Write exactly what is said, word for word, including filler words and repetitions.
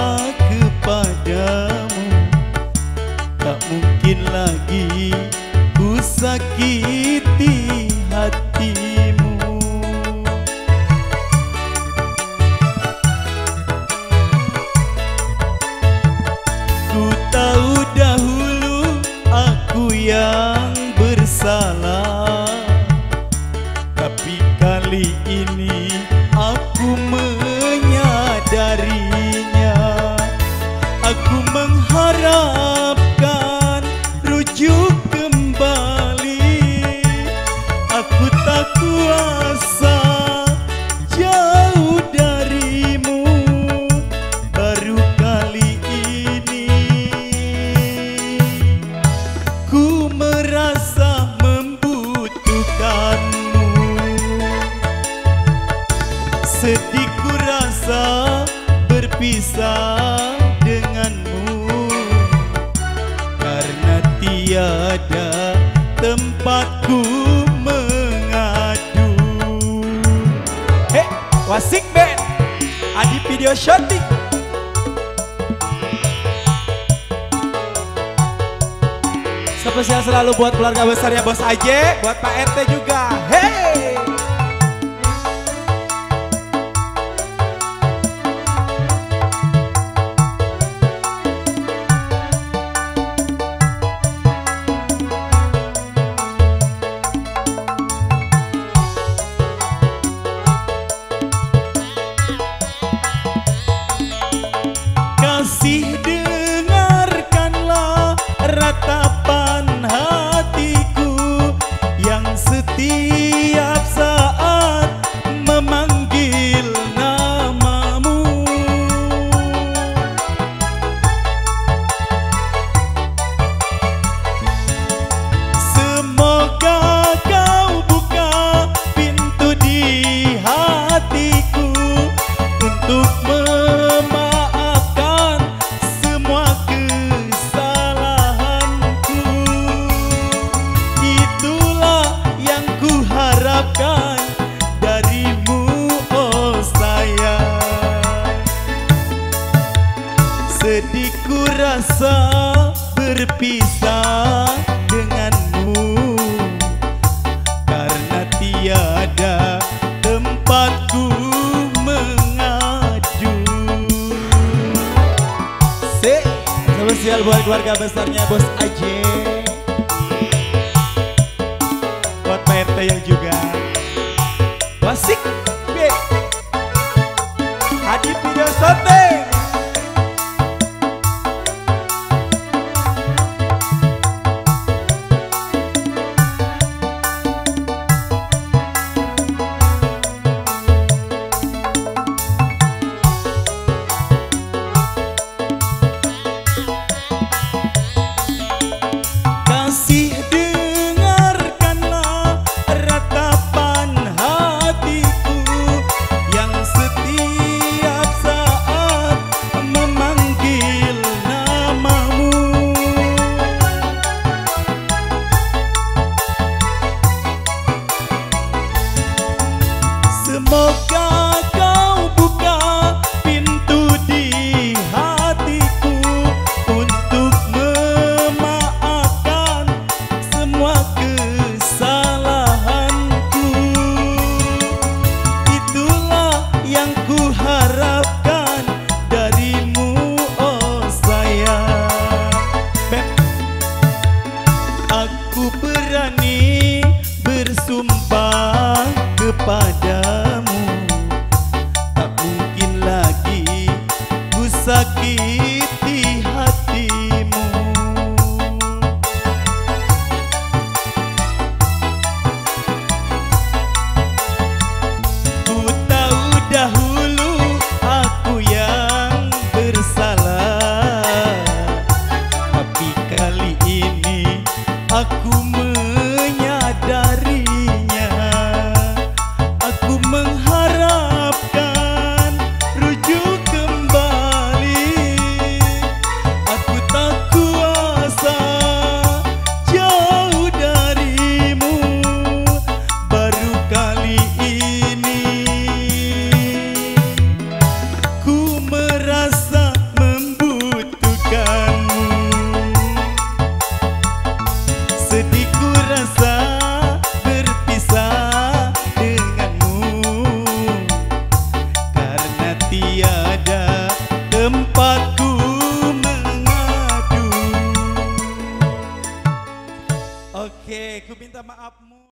kepadamu, tak mungkin lagi ku sakiti hatimu. Ku tahu dahulu aku yang bersalah, tapi kali ini aku menyadarinya. Aku mengharapkan rujuk kembali. Aku tak kuasa jauh darimu. Baru kali ini ku merasa membutuhkanmu. Sedih ku rasa berpisah denganmu, karena tiada tempatku mengadu. Hei, Wasik Band, Adi Video Shooting. Spesial selalu buat keluarga besarnya Bos Aje, buat Pak R T juga. Hei. Kasih dengarkanlah ratapan hatiku yang setiap saat memanggil namamu. Semoga kau buka pintu di hatiku untuk memaafkan semua kesalahanku. Itulah yang ku harapkan darimu, oh sayang. Sedih ku rasa berpisah denganmu, karena tiada tempatku mengadu. Si, spesial buat keluarga besarnya Bos Aje, Buat Pak R T yang juga Wasik B, Adi Video Shooting. kasih dengarkanlah ratapan hatiku yang setiap saat memanggil namamu. Semoga kau buka pintu di hatiku untuk memaafkan semua kesalahanku. Itulah yang ku harapkan darimu, oh sayang. Beb, Aku berani bersumpah kepadamu, tak mungkin lagi ku sakiti hatimu. Ku tahu dahulu aku yang bersalah, tapi kali ini aku menyadarinya. Aku mengharapkan rujuk kembali. Oke, ku minta maafmu.